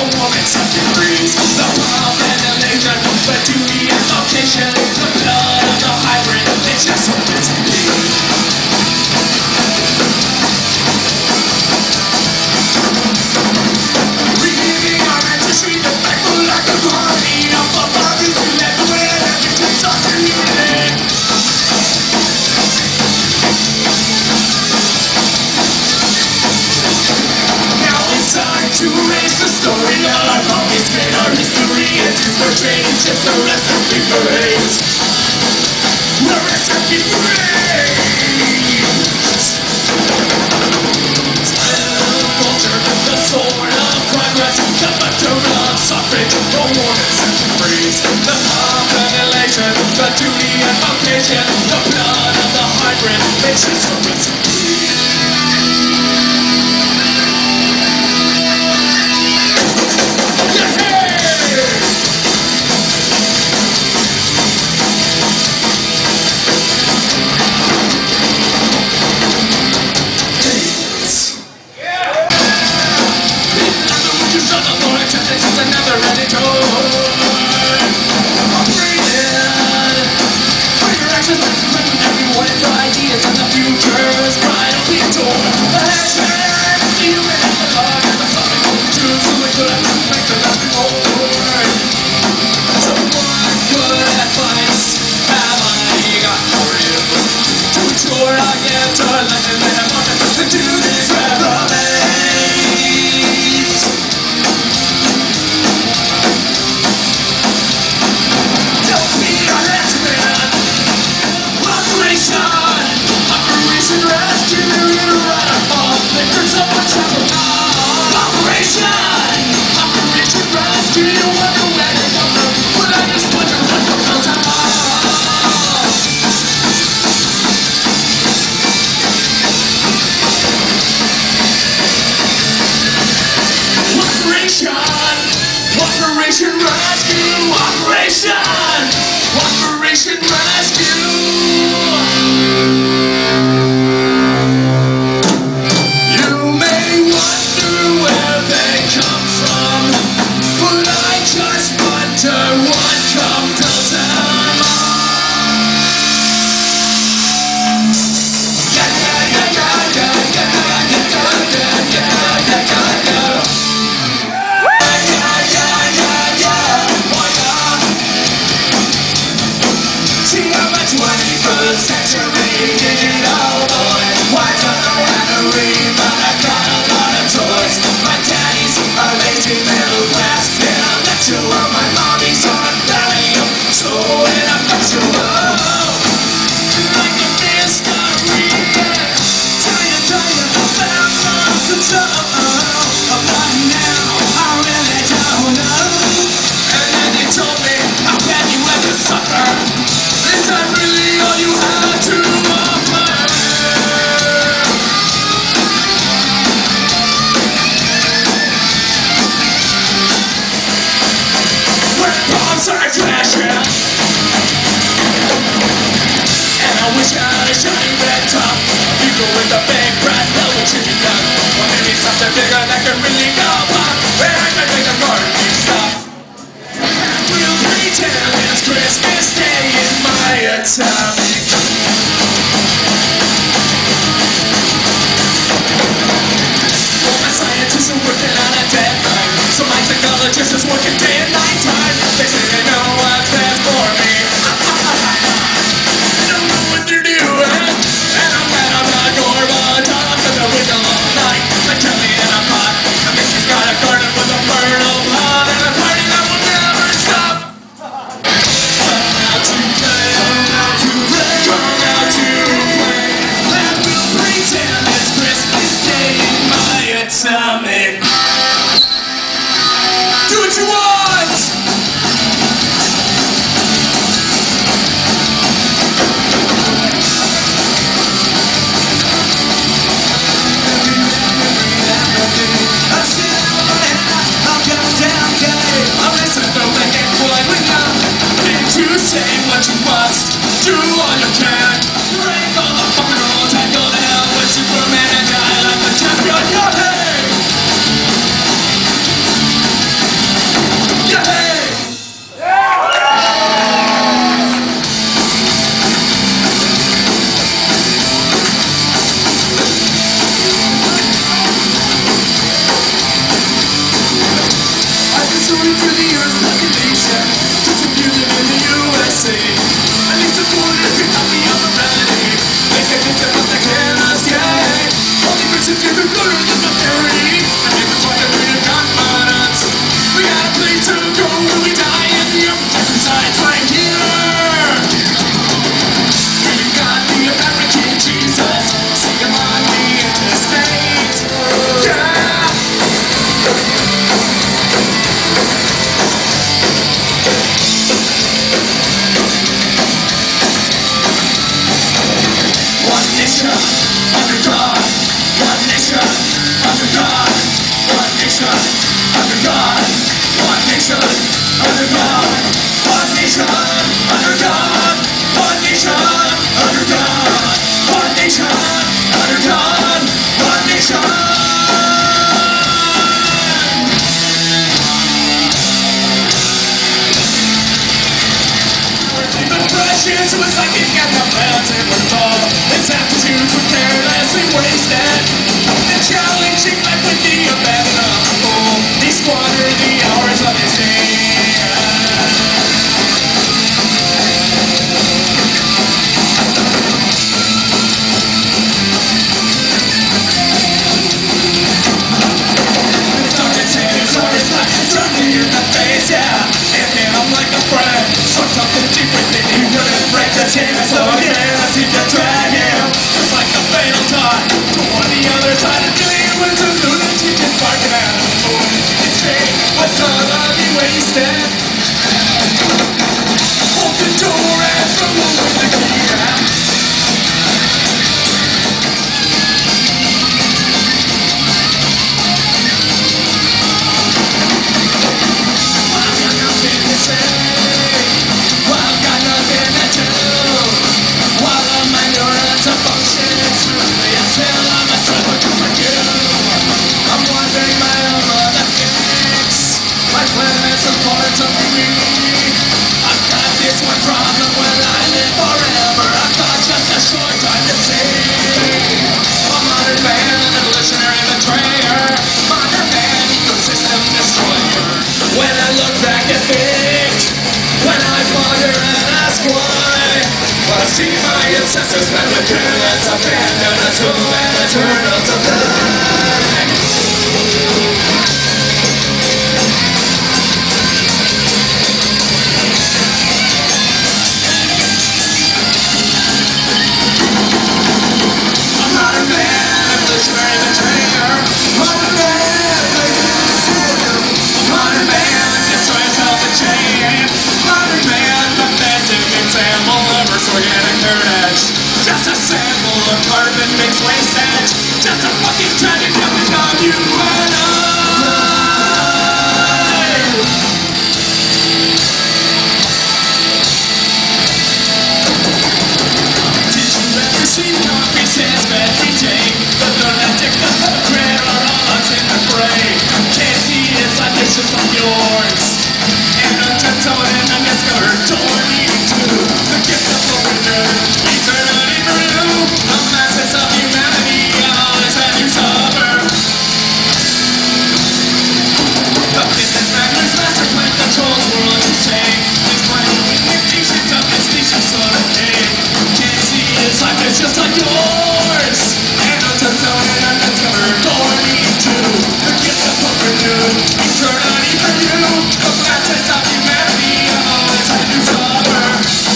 woman set you free. The love and elation, the duty and vocation, the blood of the hybrid, it's just so busy. Relieving our ancestry, the cycle like a harmony of the bodies who led the way, every place us in unity. Now it's time to erase the story of our movies, made our history into portrayed, it's just a recipe for hate. A recipe for hate. Culture, the sword of progress, the butcher of suffrage, the war that set you free. The love and elation, the duty and vocation, the blood of the hybrid, it's just a recipe. Another editor. Breathing. For your actions, everyone into ideas and the future's bright will be a door. The hashtag, the human and the dog, and the something holding true, so we could have to make the last reward. So what good advice have I got for you? To ensure I get to legend that I want to listen to this revelation. Operation Rescue, you're right above. There's so much Operation Rescue, you wonder where you come from, but I just wonder what comes out. Operation Rescue, Operation Rescue. With a big breath, no chimney gun. Or maybe something bigger that can really go pop. Where I can make the party stop. We'll pretend it's Christmas Day in my atomic. Well, my scientists are working on a deadline, so my technologist is working day and night time. They say they know what's best for me. They don't know what they're doing, and I'm glad I'm not Gorbachev, cause I wait a long night, like jelly in a pot. I think she's got a garden with a fertile pot, and a party that will never stop. Come out to play, come out to play, come out to play. And we'll pretend it's Christmas Day in my atomic. Do what you want! Say what you must, do all you can. Break all the fucking rules and go to hell with Superman and die like the champion you're. Hey! squander the hours of his day. Something in the face, yeah. Hit him up like a friend. Struck something deep within you, couldn't break the chain. So again, I seem to drag him just like a fatal tie to on the other side of me. Went to lunatic and barking at him. His chain was totally wasted. Hold the door and throw away the key. See my ancestors when the careless abandoned us to an eternal decline. A modern man, evolutionary betrayer. Modern man, a modern man, destroys all the chain. Modern man, pathetic example of organic heritage. Just a sample of carbon mixed wastage. Just a fucking tragic coming of you and I. Did you ever see copies his every day? The lunatic, the hypocrite are all us in the fray. Can't see his life, it's just like yours. And a tiptoe and a discovered door leading to the gift of surrender. Eternity for you, the masses of humanity, always have you suffer. The businessman whose master plan controls world you say is playing with the nations of this species sort of day. Can't see his life, it's just like yours. And a tiptoe and a discovered door leading to the gift of surrender. Eternity for you, the masses of humanity, always have you suffer.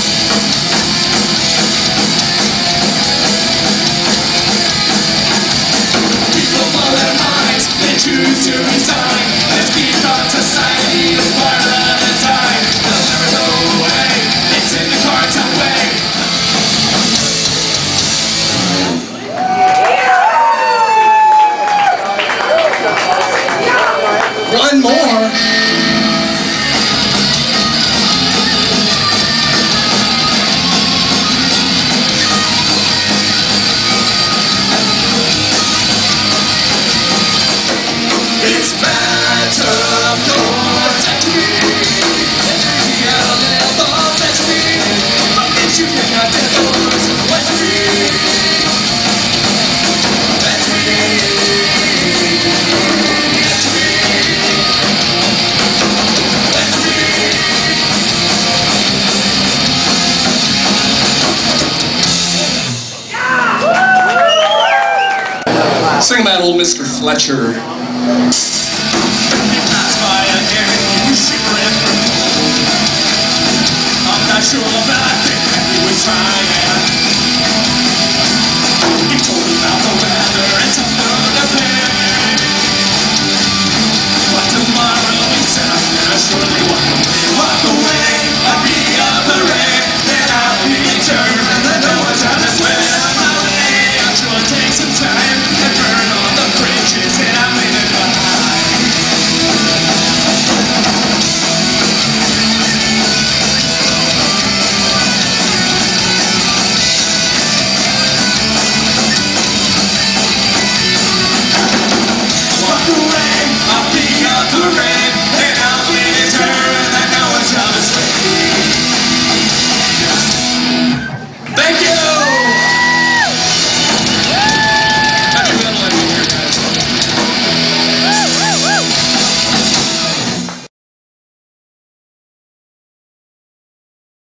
Choose to resign. This beat on society is part of design. They'll never go away. It's in the cards away. One more. It's matter of your century. I'll never set me. But if you cannot divorce, let me. Let me. Sing about old Mr. Fletcher.